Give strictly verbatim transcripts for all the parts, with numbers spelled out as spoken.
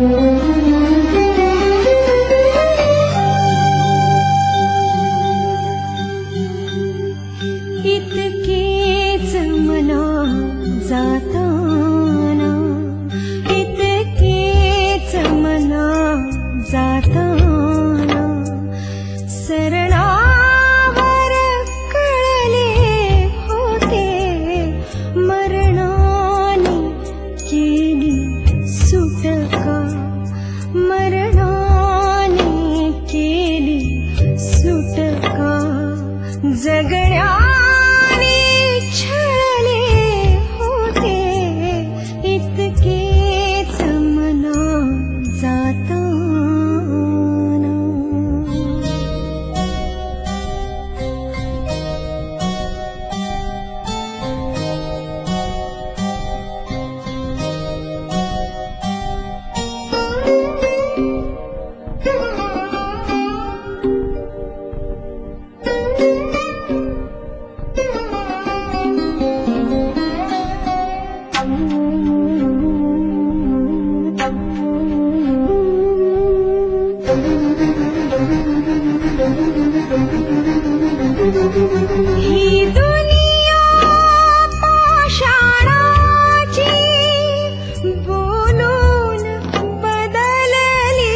इतकेच मना जाताना, इतकेच मना जाताना, सरणावर कळले होते मरणाने केली सुटका, मरणाने केली सुटका, जगण्याने छळले होते इतकेच मना जाताना. ही दुनिया पाषाणाची बोलून बदलली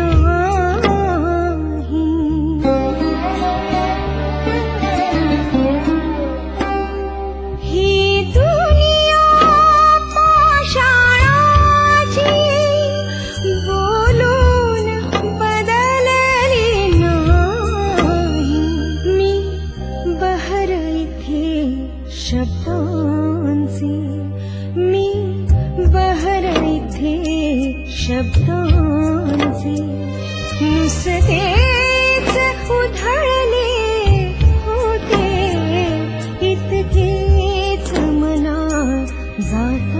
नाही, ही दुनिया पाषाणाची बोलून बदलली नाही. मी बहर इथे शब्दांचे, मी बहर इथे शब्दांचे, नुसतेच उधळले होते इतकेच मना जाताना.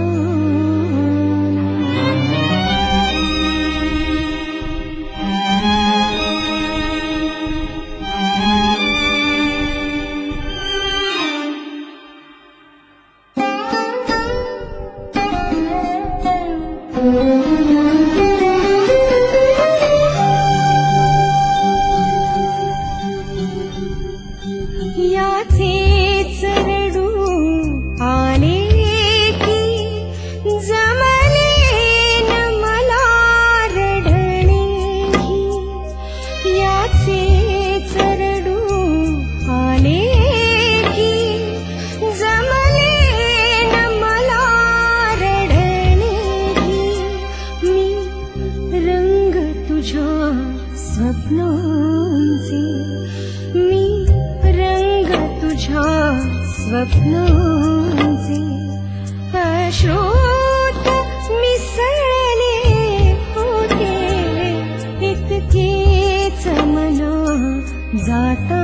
याचेच रडू आले की जमले न मला रडणेही, याचेच रडू आले की जमले न मला रडणेही. मी रंग तुझ्या स्वप्नांचे, मी रंग तुझ्या स्वप्नांचे, अश्रूत मिसळले होते इतकेच मना जाताना.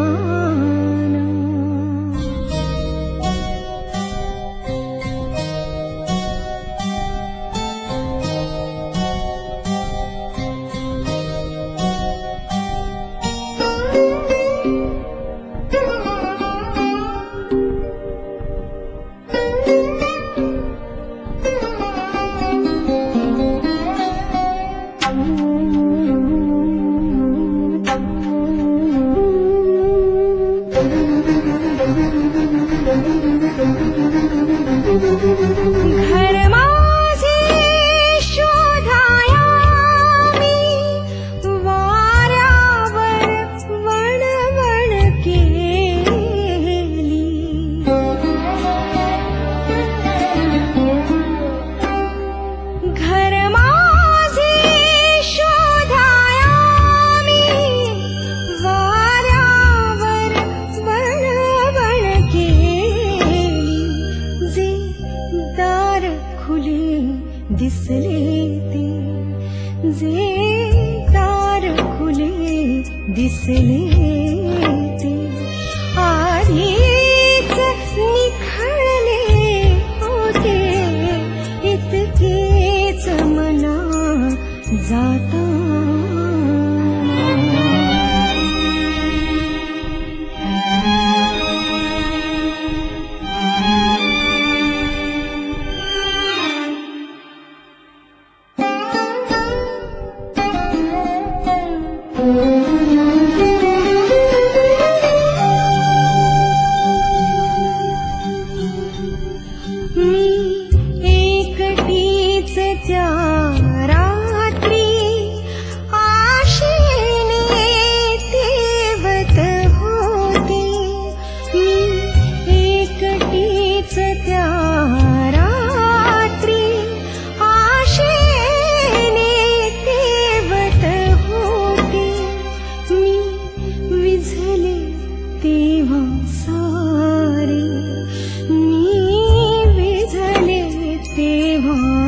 घर माझे शोधाया मी वाऱ्यावर वणवण केली, घर माझे शोधाया मी वाऱ्यावर वणवण केली. जे दार खुले दिसले ते, जे दार खुले दिसले ते, आधीच निखळले होते इतकेच मना जाताना. तेव्हा